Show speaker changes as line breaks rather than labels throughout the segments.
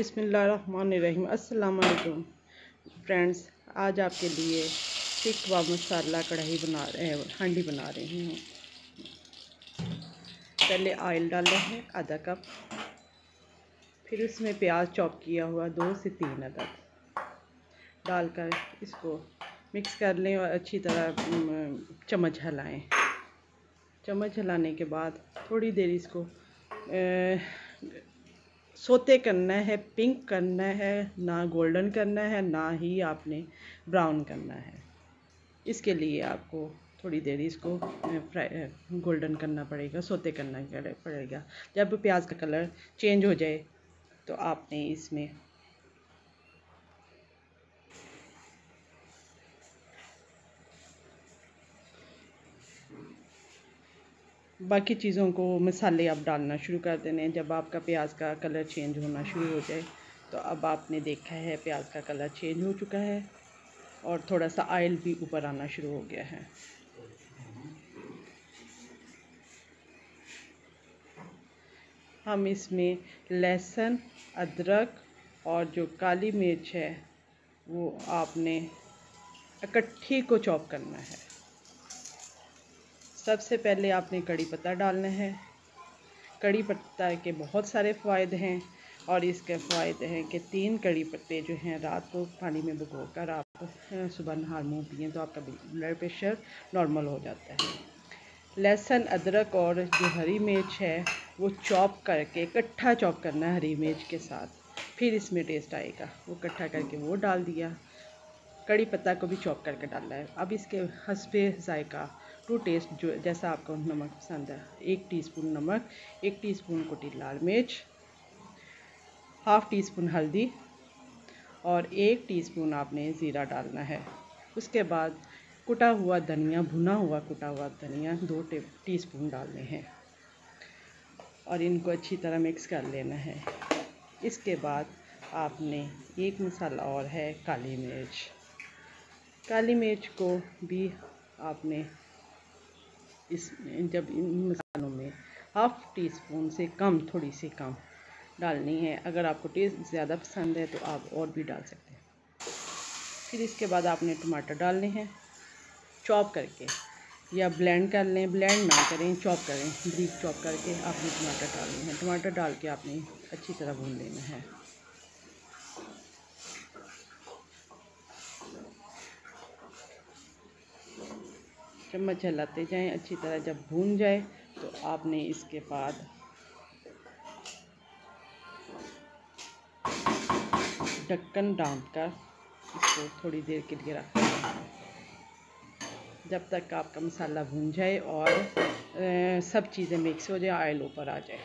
बिस्मिल्लाहिर्रहमानिर्रहीम। अस्सलाम वालेकुम फ्रेंड्स, आज आपके लिए सीख कबाब मसाला कढ़ाई बना हांडी बना रही हूँ। पहले ऑयल डाला है आधा कप, फिर उसमें प्याज चॉप किया हुआ 2 से 3 अदद डालकर इसको मिक्स कर लें और अच्छी तरह चम्मच हिलाएं। चम्मच हिलाने के बाद थोड़ी देर इसको सोते करना है, पिंक करना है, ना गोल्डन करना है, ना ही आपने ब्राउन करना है। इसके लिए आपको थोड़ी देर इसको गोल्डन करना पड़ेगा, सोते करना पड़ेगा। जब प्याज का कलर चेंज हो जाए तो आपने इसमें बाकी चीज़ों को मसाले आप डालना शुरू कर देने। जब आपका प्याज का कलर चेंज होना शुरू हो जाए तो अब आपने देखा है प्याज का कलर चेंज हो चुका है और थोड़ा सा ऑयल भी ऊपर आना शुरू हो गया है। हम इसमें लहसुन, अदरक और जो काली मिर्च है वो आपने इकट्ठी को चॉप करना है। सबसे पहले आपने कड़ी पत्ता डालना है। कड़ी पत्ता के बहुत सारे फ़ायदे हैं और इसके फ़ायदे हैं कि 3 कड़ी पत्ते जो हैं रात को पानी में भिगोकर आप सुबह नहा मुँह पिएँ तो आपका ब्लड प्रेशर नॉर्मल हो जाता है। लहसुन, अदरक और जो हरी मिर्च है वो चॉप करके इकट्ठा चॉप करना है हरी मिर्च के साथ, फिर इसमें टेस्ट आएगा। वो इकट्ठा करके वो डाल दिया। कड़ी पत्ता को भी चॉप करके डालना है। अब इसके हस्बे ज़ायका टू टेस्ट जो जैसा आपको नमक पसंद है, 1 टीस्पून नमक, 1 टीस्पून कुटी लाल मिर्च, हाफ़ टी स्पून हल्दी और 1 टीस्पून आपने ज़ीरा डालना है। उसके बाद कुटा हुआ धनिया, भुना हुआ कुटा हुआ धनिया 2 टीस्पून डालने हैं और इनको अच्छी तरह मिक्स कर लेना है। इसके बाद आपने एक मसाला और है काली मिर्च। काली मिर्च को भी आपने जब इन मसालों में हाफ़ टी स्पून से कम, थोड़ी सी कम डालनी है। अगर आपको टेस्ट ज़्यादा पसंद है तो आप और भी डाल सकते हैं। फिर इसके बाद आपने टमाटर डालने हैं चॉप करके, या ब्लेंड कर लें, ब्लेंड ना करें, चॉप करें। ब्रीक चॉप करके आपने टमाटर डालने हैं। टमाटर डाल के आपने अच्छी तरह भून लेना है। चम्मच हिलाते जाएं अच्छी तरह। जब भून जाए तो आपने इसके बाद ढक्कन ढाँपकर इसको थोड़ी देर के लिए रख देना है, जब तक आपका मसाला भून जाए और सब चीज़ें मिक्स हो जाए, ऑयल ऊपर आ जाए।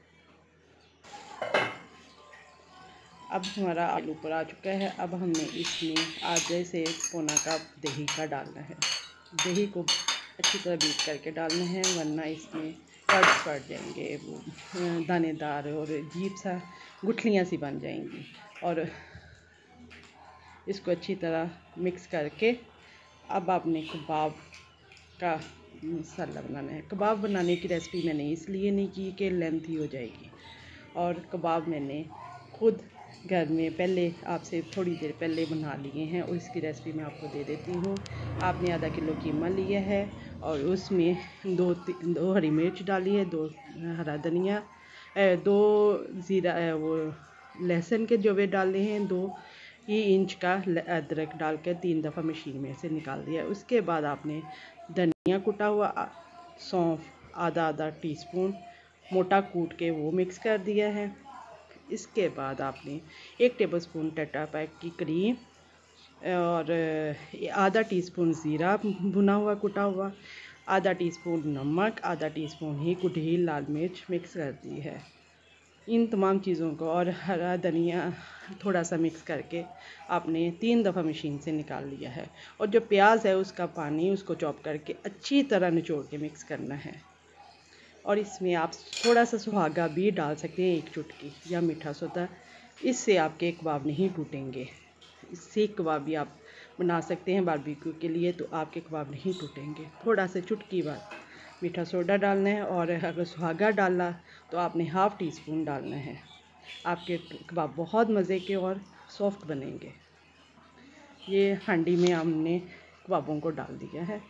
अब हमारा ऑयल ऊपर आ चुका है। अब हमने इसमें आधे से पौना कप दही का डालना है। दही को अच्छी तरह बीट करके डालना है, वरना इसमें कर्ड्स पड़ जाएंगे, वो दानेदार और अजीब सा गुठलियाँ सी बन जाएंगी। और इसको अच्छी तरह मिक्स करके अब आपने कबाब का मसाला बनाना है। कबाब बनाने की रेसिपी मैंने इसलिए नहीं की कि लेंथी हो जाएगी, और कबाब मैंने खुद घर में पहले आपसे थोड़ी देर पहले बना लिए हैं और इसकी रेसिपी मैं आपको दे देती हूँ। आपने आधा किलो कीमा लिया है और उसमें 2 हरी मिर्च डाली है, 2 हरा धनिया, 2 ज़ीरा, वो लहसुन के जवे डाले हैं, 2 ही इंच का अदरक डाल के 3 दफ़ा मशीन में से निकाल दिया। उसके बाद आपने धनिया कुटा हुआ, सौंफ आधा टीस्पून मोटा कूट के वो मिक्स कर दिया है। इसके बाद आपने 1 टेबलस्पून टाटा पैक की क्रीम और आधा टीस्पून ज़ीरा भुना हुआ कुटा हुआ, आधा टीस्पून नमक, आधा टीस्पून ही कुटी लाल मिर्च मिक्स कर दी है। इन तमाम चीज़ों को और हरा धनिया थोड़ा सा मिक्स करके आपने 3 दफ़ा मशीन से निकाल लिया है। और जो प्याज है उसका पानी, उसको चॉप करके अच्छी तरह निचोड़ के मिक्स करना है। और इसमें आप थोड़ा सा सुहागा भी डाल सकते हैं, 1 चुटकी, या मीठा सोडा। इससे आपके कबाब नहीं टूटेंगे। सीख कबाब भी आप बना सकते हैं बारबेक्यू के लिए, तो आपके कबाब नहीं टूटेंगे। थोड़ा सा चुटकी बार मीठा सोडा डालना है, और अगर सुहागा डाला तो आपने हाफ़ टी स्पून डालना है। आपके कबाब बहुत मज़े के और सॉफ्ट बनेंगे। ये हांडी में हमने कबाबों को डाल दिया है।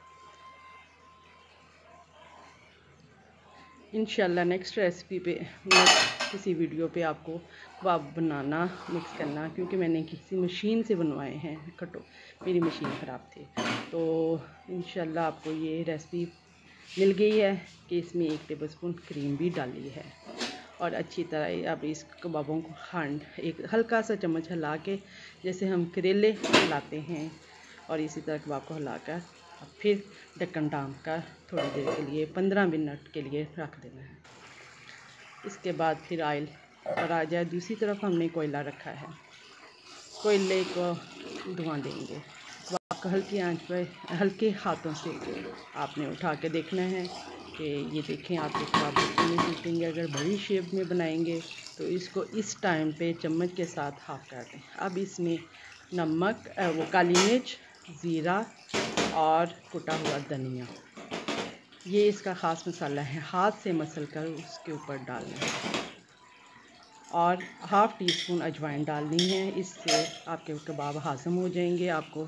इंशाल्लाह नेक्स्ट रेसिपी पे, नेक्स्ट किसी वीडियो पे आपको कबाब बनाना, मिक्स करना, क्योंकि मैंने किसी मशीन से बनवाए हैं कटो, मेरी मशीन ख़राब थी। तो इंशाल्लाह आपको ये रेसिपी मिल गई है कि इसमें 1 टेबलस्पून क्रीम भी डाली है और अच्छी तरह अब इस कबाबों को एक हल्का सा चम्मच हिला के, जैसे हम करेले हिलाते हैं, और इसी तरह कबाब को हिलाकर अब फिर ढक्कन ढाँप कर थोड़ी देर के लिए 15 मिनट के लिए रख देना है। इसके बाद फिर ऑयल पर आ जाए। दूसरी तरफ हमने कोयला रखा है, कोयले को धुआं देंगे। कबाब को हल्की आंच पर हल्के हाथों से आपने उठा के देखना है कि ये देखें आपके कबाब नहीं टूटेंगे। अगर बड़ी शेप में बनाएंगे तो इसको इस टाइम पे चम्मच के साथ हाफ कर दें। अब इसमें नमक, काली मिर्च, ज़ीरा और कुटा हुआ धनिया, ये इसका ख़ास मसाला है, हाथ से मसल कर उसके ऊपर डालना है। और हाफ़ टी स्पून अजवाइन डालनी है, इससे आपके कबाब हाज़म हो जाएंगे, आपको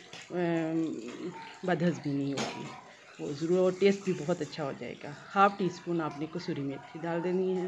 बदहज़मी नहीं होगी, वो ज़रूर, और टेस्ट भी बहुत अच्छा हो जाएगा। हाफ़ टी स्पून आपने कसूरी मेथी डाल देनी है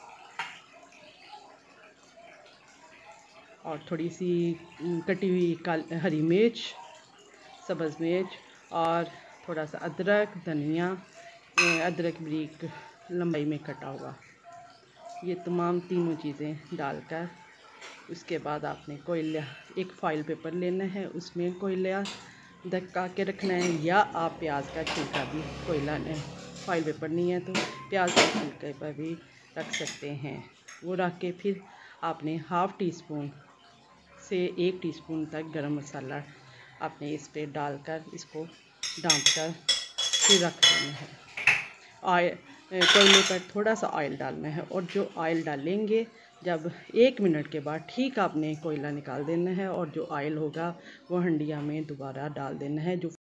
और थोड़ी सी कटी हुई हरी मिर्च, सब्ज़ मिर्च और थोड़ा सा अदरक, धनिया, अदरक बारीक लंबाई में कटा हुआ, ये तमाम तीनों चीज़ें डालकर उसके बाद आपने कोयला, एक फ़ॉइल पेपर लेना है, उसमें कोयला ढका के रखना है, या आप प्याज का छिलका भी कोयला ने, फ़ॉइल पेपर नहीं है तो प्याज के छिलके पर भी रख सकते हैं। वो रख के फिर आपने हाफ़ टी स्पून से 1 टीस्पून तक गरम मसाला आपने इस पे डालकर इसको ढाँप कर फिर रख देना है। कोयले पर थोड़ा सा ऑयल डालना है, और जो ऑयल डालेंगे जब 1 मिनट के बाद ठीक आपने कोयला निकाल देना है, और जो ऑयल होगा वो हंडिया में दोबारा डाल देना है। जो